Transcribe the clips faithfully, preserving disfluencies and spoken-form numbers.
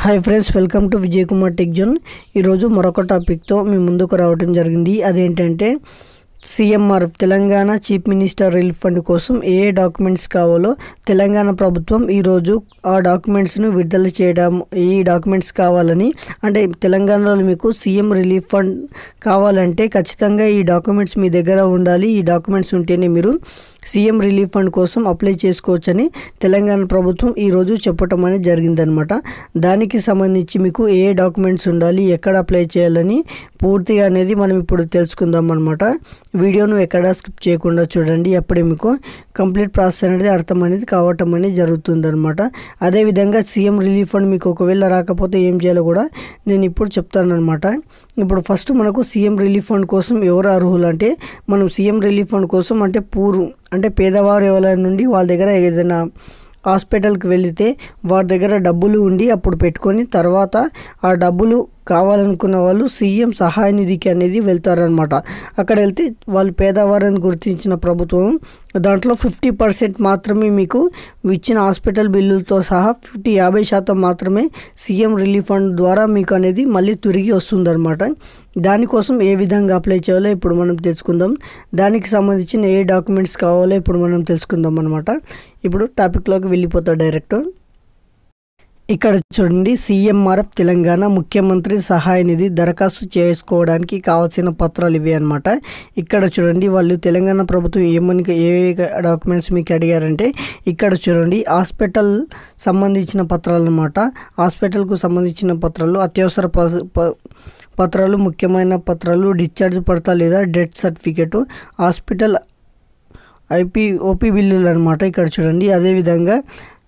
Hi friends, welcome to Vijay Kumar tech zone. ఈరోజు మరొక టాపిక్తో మీ ముందుకు రావడం జరిగింది. అదేంటంటే C M R Telangana chief minister relief fund కోసం ఏ ఏ డాక్యుమెంట్స్ కావాలో తెలంగాణ ప్రభుత్వం ఈరోజు ఆ డాక్యుమెంట్స్ను విడుదల చేయడం. ఈ డాక్యుమెంట్స్ కావాలని అంటే తెలంగాణలో మీకు సీఎం రిలీఫ్ ఫండ్ కావాలంటే ఖచ్చితంగా ఈ డాక్యుమెంట్స్ మీ దగ్గర ఉండాలి. ఈ డాక్యుమెంట్స్ ఉంటేనే మీరు సీఎం రిలీఫ్ ఫండ్ కోసం అప్లై చేసుకోవచ్చని తెలంగాణ ప్రభుత్వం ఈరోజు చెప్పటం అనేది జరిగిందనమాట. దానికి సంబంధించి మీకు ఏ ఏ డాక్యుమెంట్స్ ఉండాలి, ఎక్కడ అప్లై చేయాలని పూర్తిగా అనేది మనం ఇప్పుడు తెలుసుకుందాం అనమాట. వీడియోను ఎక్కడ స్కిప్ చేయకుండా చూడండి, అప్పుడే మీకు కంప్లీట్ ప్రాసెస్ అనేది అర్థం అనేది కావటం అనేది జరుగుతుంది అనమాట. అదేవిధంగా సీఎం రిలీఫ్ ఫండ్ మీకు ఒకవేళ రాకపోతే ఏం చేయాలో కూడా నేను ఇప్పుడు చెప్తానమాట. ఇప్పుడు ఫస్ట్ మనకు సీఎం రిలీఫ్ ఫండ్ కోసం ఎవరు అర్హులు అంటే, మనం సీఎం రిలీఫ్ ఫండ్ కోసం అంటే పూర్వం అంటే పేదవారు ఎవరి నుండి వాళ్ళ దగ్గర ఏదైనా హాస్పిటల్కి వెళితే వారి దగ్గర డబ్బులు ఉండి అప్పుడు పెట్టుకొని తర్వాత ఆ డబ్బులు కావాలనుకున్న వాళ్ళు సీఎం సహాయ నిధికి అనేది వెళ్తారనమాట. అక్కడ వెళ్తే వాళ్ళు పేదవారిని గుర్తించిన ప్రభుత్వం దాంట్లో ఫిఫ్టీ పర్సెంట్ మాత్రమే మీకు ఇచ్చిన హాస్పిటల్ బిల్లులతో సహా ఫిఫ్టీ యాభై శాతం మాత్రమే సీఎం రిలీఫ్ ఫండ్ ద్వారా మీకు అనేది మళ్ళీ తిరిగి వస్తుందన్నమాట. దానికోసం ఏ విధంగా అప్లై చేయాలో ఇప్పుడు మనం తెలుసుకుందాం. దానికి సంబంధించిన ఏ డాక్యుమెంట్స్ కావాలో ఇప్పుడు మనం తెలుసుకుందాం అనమాట. ఇప్పుడు టాపిక్లోకి వెళ్ళిపోతా డైరెక్ట్. ఇక్కడ చూడండి, సీఎంఆర్ఎఫ్ తెలంగాణ ముఖ్యమంత్రి సహాయ నిధి దరఖాస్తు చేసుకోవడానికి కావాల్సిన పత్రాలు ఇవి అనమాట. ఇక్కడ చూడండి, వాళ్ళు తెలంగాణ ప్రభుత్వం ఏమని ఏ డాక్యుమెంట్స్ మీకు అడిగారంటే ఇక్కడ చూడండి, హాస్పిటల్ సంబంధించిన పత్రాలు అనమాట. హాస్పిటల్కు సంబంధించిన పత్రాలు, అత్యవసర పత్రాలు, ముఖ్యమైన పత్రాలు, డిశ్చార్జ్ పడతా లేదా death certificate, hospital I P O P బిల్లులు అనమాట. ఇక్కడ చూడండి, అదేవిధంగా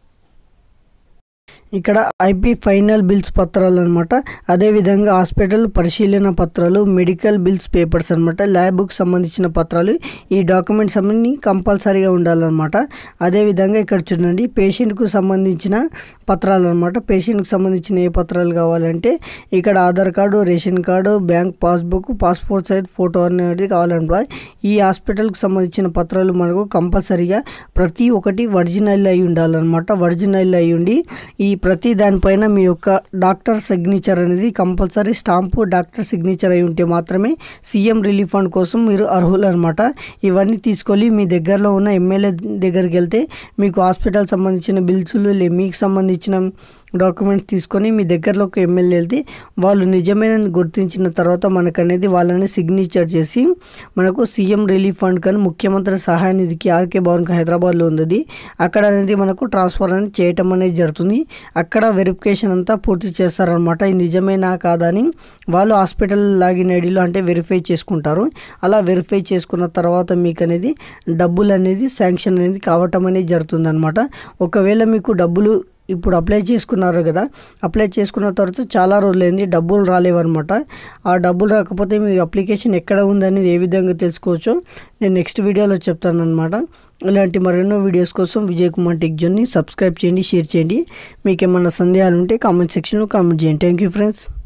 ఇక్కడ ఐపీ ఫైనల్ బిల్స్ పత్రాలు అనమాట. అదేవిధంగా హాస్పిటల్ పరిశీలన పత్రాలు, మెడికల్ బిల్స్ పేపర్స్ అనమాట, ల్యాబ్కు సంబంధించిన పత్రాలు. ఈ డాక్యుమెంట్స్ అన్నీ కంపల్సరీగా ఉండాలన్నమాట. అదేవిధంగా ఇక్కడ చూడండి, పేషెంట్కు సంబంధించిన పత్రాలు అనమాట. పేషెంట్కి సంబంధించిన ఏ పత్రాలు కావాలంటే ఇక్కడ Aadhaar card, ration card, bank passbook, passport size photo అనేది కావాలన్నమాట. ఈ హాస్పిటల్కి సంబంధించిన పత్రాలు మనకు కంపల్సరీగా ప్రతి ఒక్కటి ఒరిజినల్ అయి ఉండాలన్నమాట. ఒరిజినల్ అయి ఉండి ఈ ప్రతి దానిపైన మీ యొక్క డాక్టర్ సిగ్నేచర్ అనేది కంపల్సరీ స్టాంపు డాక్టర్ సిగ్నేచర్ అయి ఉంటే మాత్రమే సీఎం రిలీఫ్ ఫండ్ కోసం మీరు అర్హులు అనమాట. ఇవన్నీ తీసుకొని మీ దగ్గరలో ఉన్న ఎమ్మెల్యే దగ్గరికి వెళ్తే మీకు హాస్పిటల్ సంబంధించిన బిల్సులు లే మీకు సంబంధించిన డాక్యుమెంట్స్ తీసుకొని మీ దగ్గరలో ఒక ఎమ్మెల్యే వెళ్తే వాళ్ళు నిజమైన గుర్తించిన తర్వాత మనకు అనేది వాళ్ళని సిగ్నేచర్ చేసి మనకు సీఎం రిలీఫ్ ఫండ్ కానీ ముఖ్యమంత్రి సహాయ నిధికి ఆర్కే భవన్కి హైదరాబాద్లో ఉంది, అక్కడ అనేది మనకు ట్రాన్స్ఫర్ అనేది చేయటం అనేది జరుగుతుంది. అక్కడ వెరిఫికేషన్ అంతా పూర్తి చేస్తారనమాట. ఇది నిజమేనా కాదని వాళ్ళు హాస్పిటల్ లాగిన్ ఐడిలో అంటే వెరిఫై చేసుకుంటారు. అలా వెరిఫై చేసుకున్న తర్వాత మీకు అనేది డబ్బులు అనేది శాంక్షన్ అనేది కావటం అనేది జరుగుతుంది అనమాట. ఒకవేళ మీకు డబ్బులు ఇప్పుడు అప్లై చేసుకున్నారు కదా, అప్లై చేసుకున్న తర్వాత చాలా రోజులైంది డబ్బులు రాలేవన్నమాట. ఆ డబ్బులు రాకపోతే మీ అప్లికేషన్ ఎక్కడ ఉందనేది ఏ విధంగా తెలుసుకోవచ్చో నేను నెక్స్ట్ వీడియోలో చెప్తాను అనమాట. ఇలాంటి మరెన్నో వీడియోస్ కోసం విజయ్ కుమార్ టెక్ జోన్ని సబ్స్క్రైబ్ చేయండి, షేర్ చేయండి. మీకు ఏమన్నా సందేహాలు ఉంటే కామెంట్ సెక్షన్లో కామెంట్ చేయండి. Thank you friends.